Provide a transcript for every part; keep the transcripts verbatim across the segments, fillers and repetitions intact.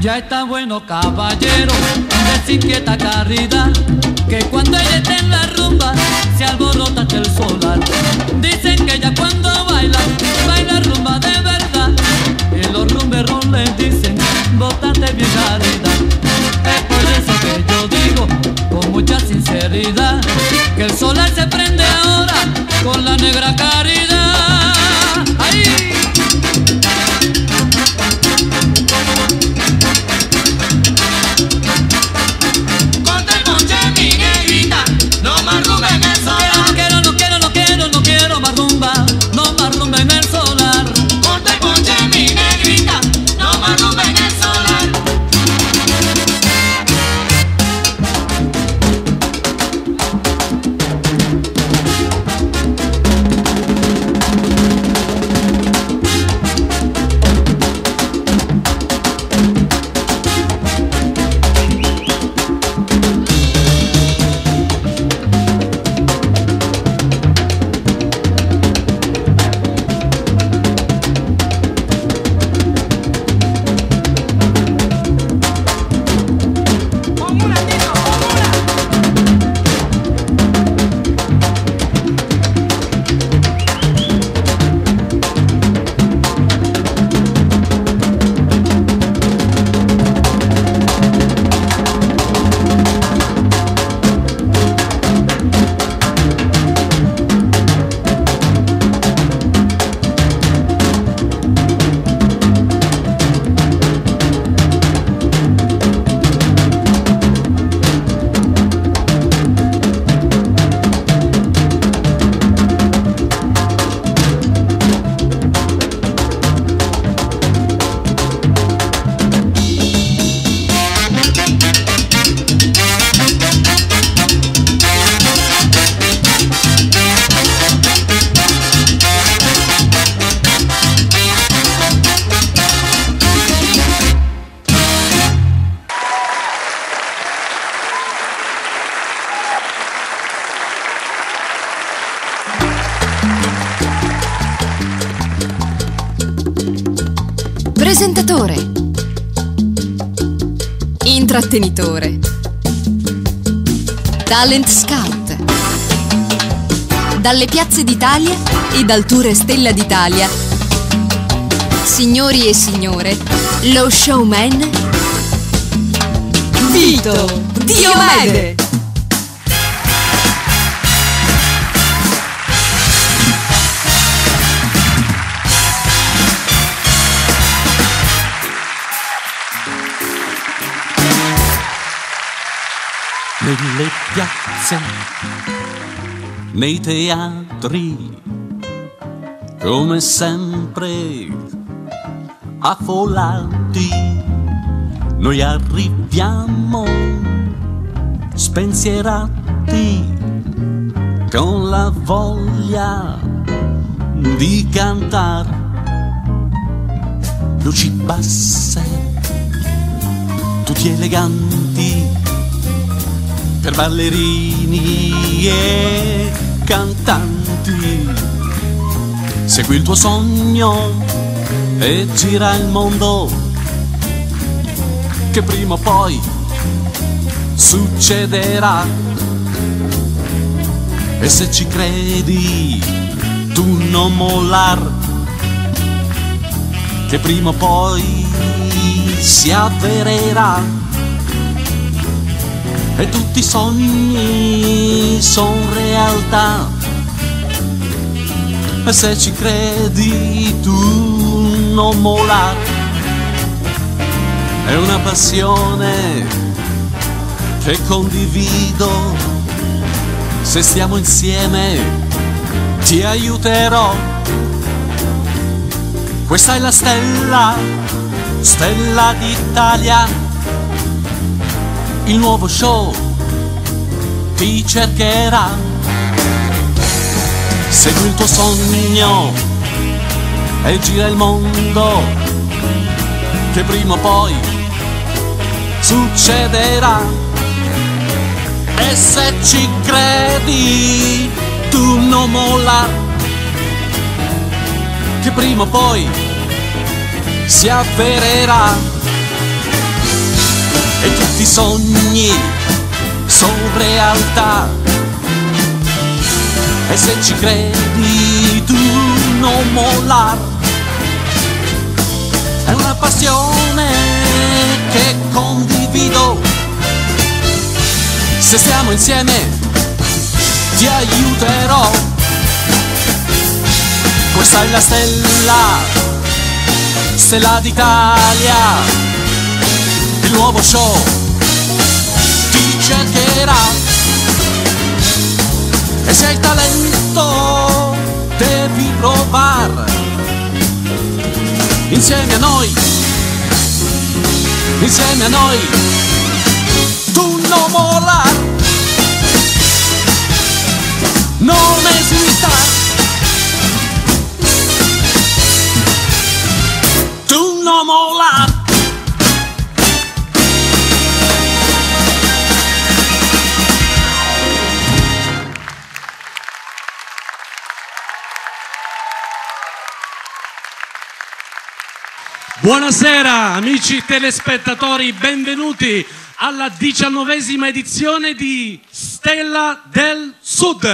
Ya está bueno, caballero, desinquieta Caridad, que cuando ella está en la rumba se alborota hasta el solar. Dicen que ella cuando baila, baila rumba de verdad, y los rumberos le dicen, bótate bien Caridad. Es por eso que yo digo, con mucha sinceridad, que el solar se prende ahora con la negra Caridad. ¡Ay! No más rumba en el solar. No quiero, no quiero, no quiero, no quiero más rumba. No más rumba en el solar. Ponte ponche mi negrita, no más rumba en el solar. Presentatore, intrattenitore, talent scout. Dalle piazze d'Italia e dal tour Stella d'Italia, signori e signore, lo showman Vito Diomede. Nelle piazze, nei teatri, come sempre affollati, noi arriviamo spensierati, con la voglia di cantare, luci basse, tutti eleganti, per ballerini e cantanti. Segui il tuo sogno e gira il mondo, che prima o poi succederà. E se ci credi, tu non mollar, che prima o poi si avvererà. E tutti i sogni son realtà, e se ci credi tu non mollar. È una passione che condivido, se stiamo insieme ti aiuterò. Questa è la stella, Stella d'Italia. Il nuovo show ti cercherà. Segui il tuo sogno e gira il mondo, che prima o poi succederà. E se ci credi tu non molla, che prima o poi si avvererà. questi sogni sono realtà. E se ci credi tu non mollar, è una passione che condivido. Se stiamo insieme ti aiuterò. Questa è la stella, stella d'Italia. Il nuovo show ti cercherà. E se hai talento devi provare. Insieme a noi, insieme a noi, tu non mollar, non esitare, tu non mollar. Buonasera amici telespettatori, benvenuti alla diciannovesima edizione di Stella del Sud.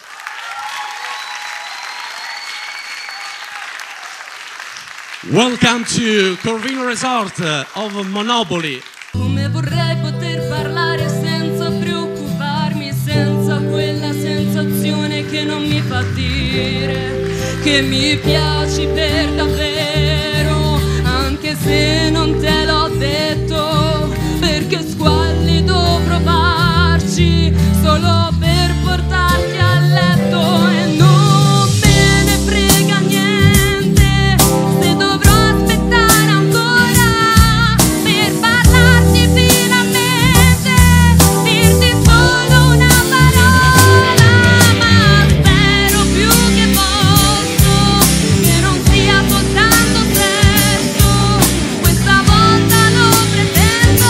Welcome to Corvino Resort of Monopoli. Come vorrei poter parlare senza preoccuparmi, senza quella sensazione che non mi fa dire che mi piaci per davvero, anche se non te l'ho detto, perché squallido provarci solo per portarti a letto. E non me ne frega niente se dovrò aspettare ancora per parlarti finalmente, dirti solo una parola, ma spero più che posso che non sia soltanto sesso, questa volta lo pretendo.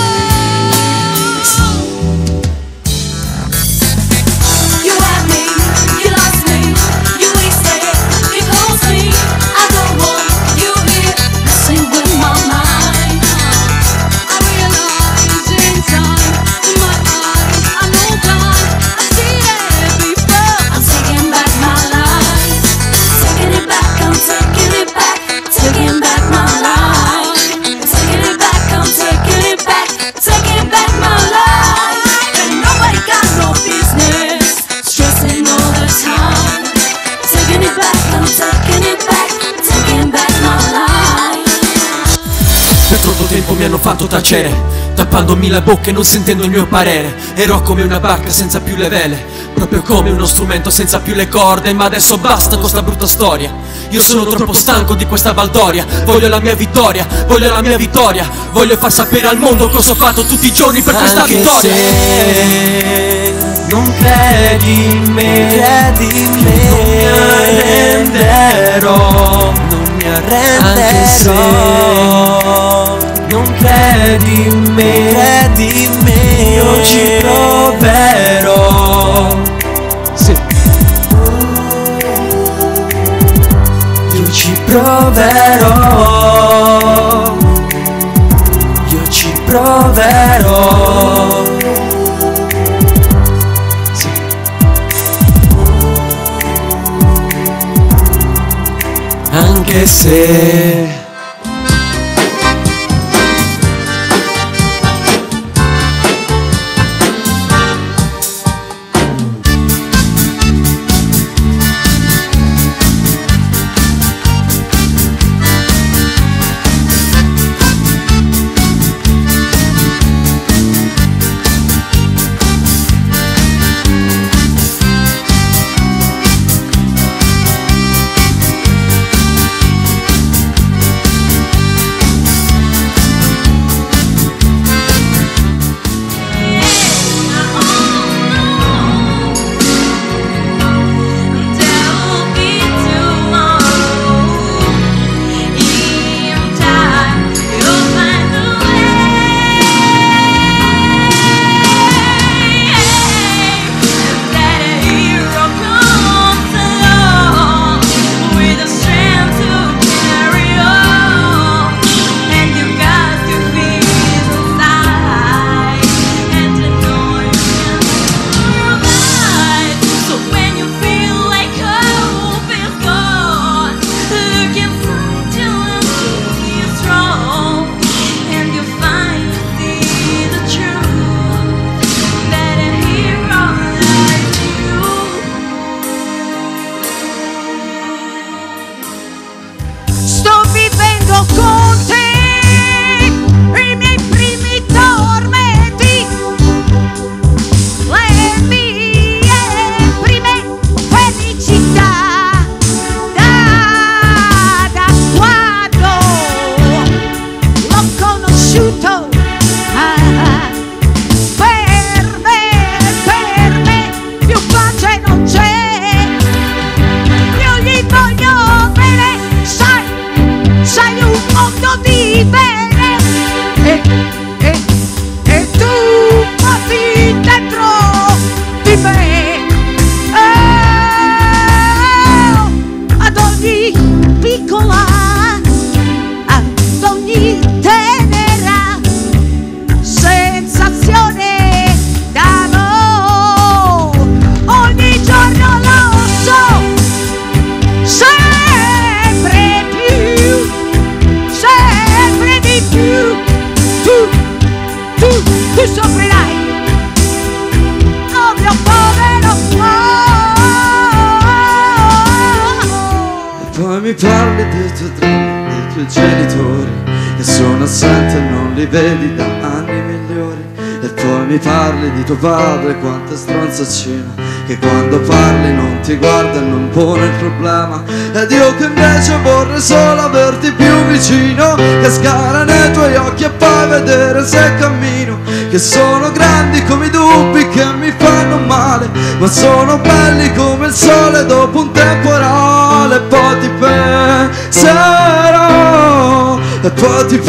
You had me, you lost me, you wasted, you closed me. I don't want you here messing with my mind. I realize in time, in my eyes, I'm no blind, I see it before. I'm taking back my life, taking it back, I'm taking it back, taking back my life, taking it back, I'm taking it back, taking back my life. And nobody got no business stressing all the time. Taking it back, I'm taking it back, taking back my life. Per troppo tempo mi hanno fatto tacere, tappandomi la bocca e non sentendo il mio parere. Ero come una barca senza più le vele, proprio come uno strumento senza più le corde. Ma adesso basta con sta brutta storia, io sono troppo stanco di questa baldoria. Voglio la mia vittoria, voglio la mia vittoria. Voglio far sapere al mondo cosa ho fatto tutti i giorni per questa Anche vittoria. se non credi in me, credi in me, non mi arrenderò, non mi arrenderò. Anche se non credi in me, credi in me, io ci proverò. Sì. Io ci proverò, io ci proverò. Sì. Anche se mi parli dei tuoi drammi, dei tuoi genitori che sono assenti e non li vedi da anni migliori. E poi mi parli di tuo padre, quanta stronzacina, che quando parli non ti guarda e non pone il problema. Ed io che invece vorrei solo averti più vicino, cascare nei tuoi occhi e poi vedere se cammino. Che sono grandi come i dubbi che mi fanno male, ma sono belli come il sole dopo un temporale. E poi ti penserò, e poi ti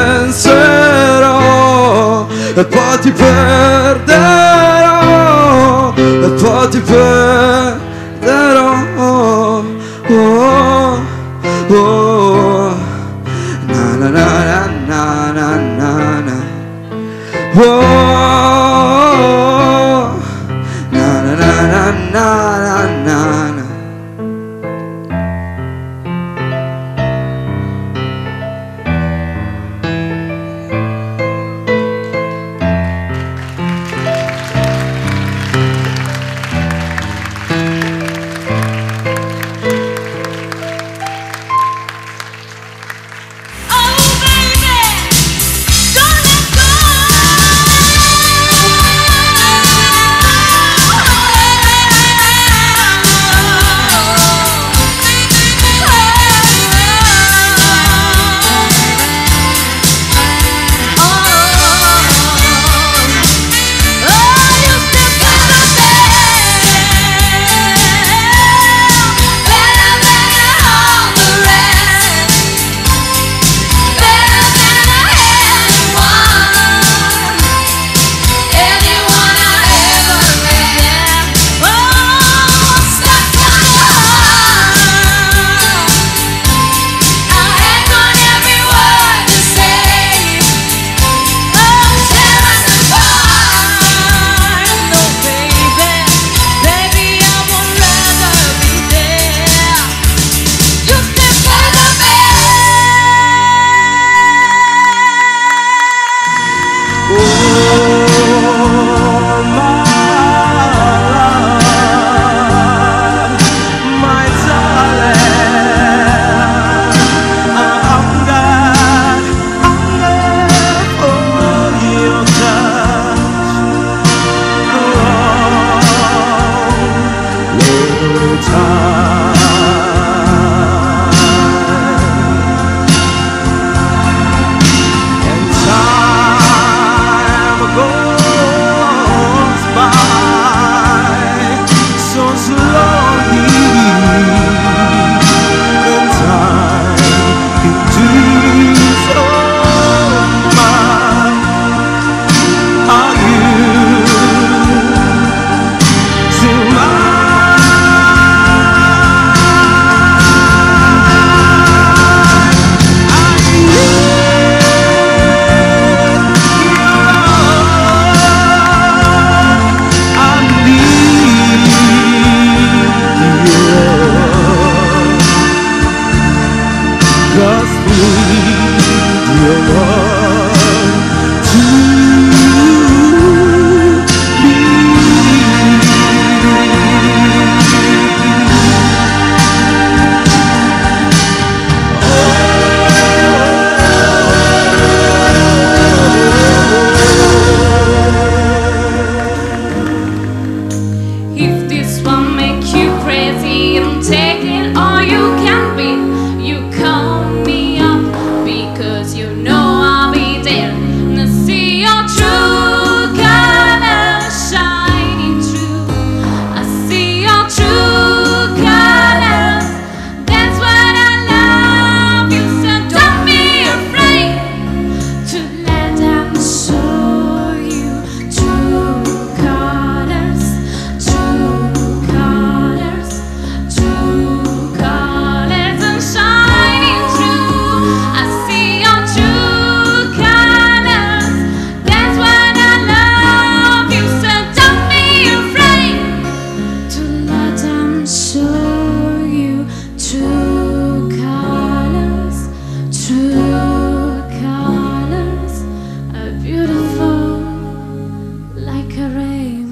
penserò, e poi ti perderò, e poi ti perderò. Oh, oh, oh. Na na na na na na na. Oh, na na na na na na na.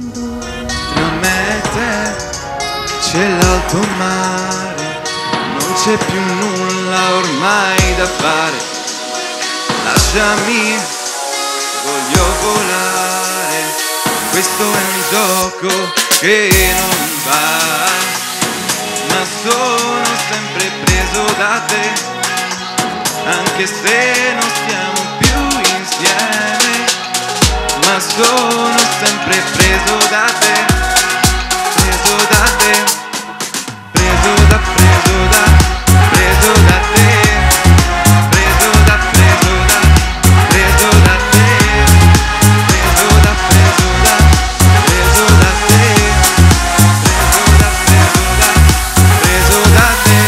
c'è l'alto mare, non c'è più nulla ormai da fare, lasciami, voglio volare, questo è un gioco che non va, ma sono sempre preso da te, anche se non stiamo più insieme, ma sono sempre preso da te, preso da te, preso da, preso da, preso da te, preso da, preso da, preso da te, preso da, preso da, preso da te, preso da, preso da, preso da te.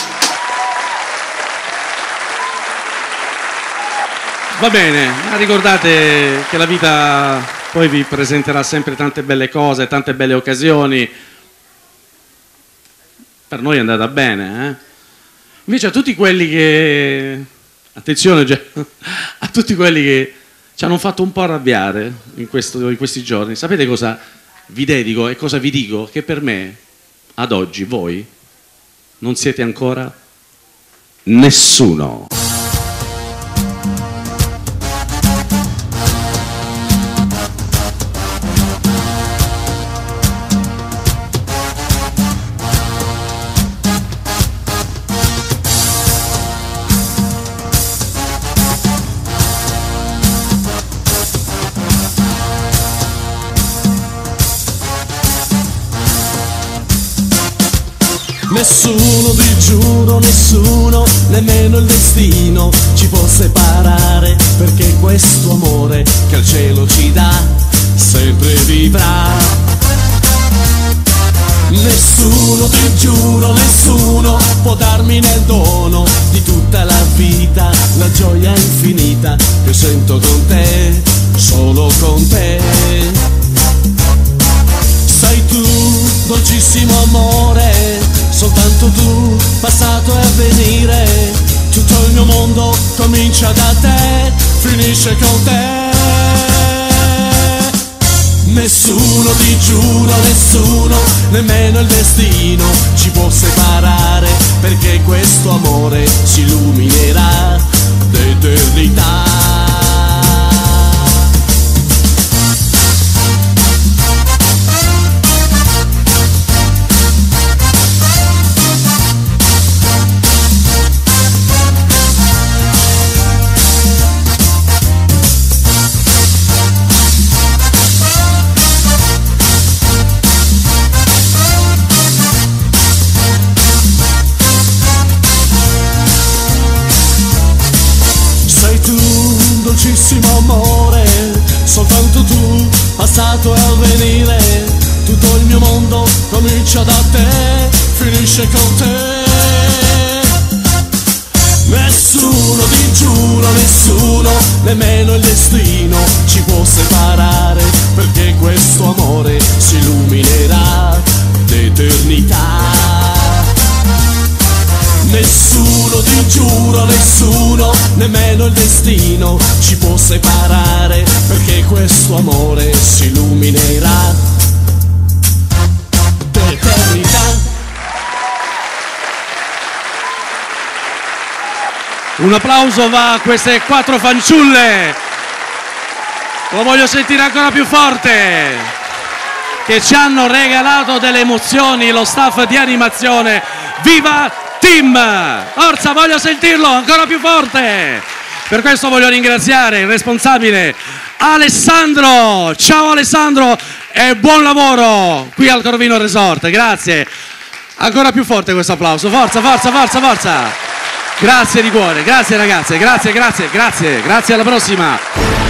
Va bene, ma ricordate che la vita poi vi presenterà sempre tante belle cose, tante belle occasioni. Per noi è andata bene, eh? Invece a tutti quelli che, attenzione, già, a tutti quelli che ci hanno fatto un po' arrabbiare in, questo, in questi giorni, sapete cosa vi dedico e cosa vi dico? Che per me, ad oggi, voi non siete ancora nessuno. Nessuno, vi giuro, nessuno, nemmeno il destino ci può separare, perché questo amore che il cielo ci dà sempre vivrà. Nessuno, ti giuro, nessuno può darmi nel dono di tutta la vita la gioia infinita che sento con te, solo con te. Sei tu, dolcissimo amore, soltanto tu, passato e avvenire, tutto il mio mondo comincia da te, finisce con te. Nessuno, ti giuro, nessuno, nemmeno il destino ci può separare, perché questo amore si illuminerà d'eternità. Dolcissimo amore, soltanto tu, passato e avvenire, tutto il mio mondo comincia da te, finisce con te. Nessuno, ti giuro, nessuno, nemmeno il destino ci può separare, perché questo amore si illuminerà d'eternità. Nessuno, ti giuro, nessuno, nemmeno il destino ci può separare, perché questo amore si illuminerà d'eternità. Un applauso va a queste quattro fanciulle, lo voglio sentire ancora più forte, che ci hanno regalato delle emozioni, lo staff di animazione. Viva Team! Forza, voglio sentirlo ancora più forte! Per questo voglio ringraziare il responsabile Alessandro. Ciao Alessandro e buon lavoro qui al Corvino Resort, grazie. Ancora più forte questo applauso, forza, forza, forza, forza. Grazie di cuore, grazie ragazze, grazie, grazie, grazie, grazie, alla prossima.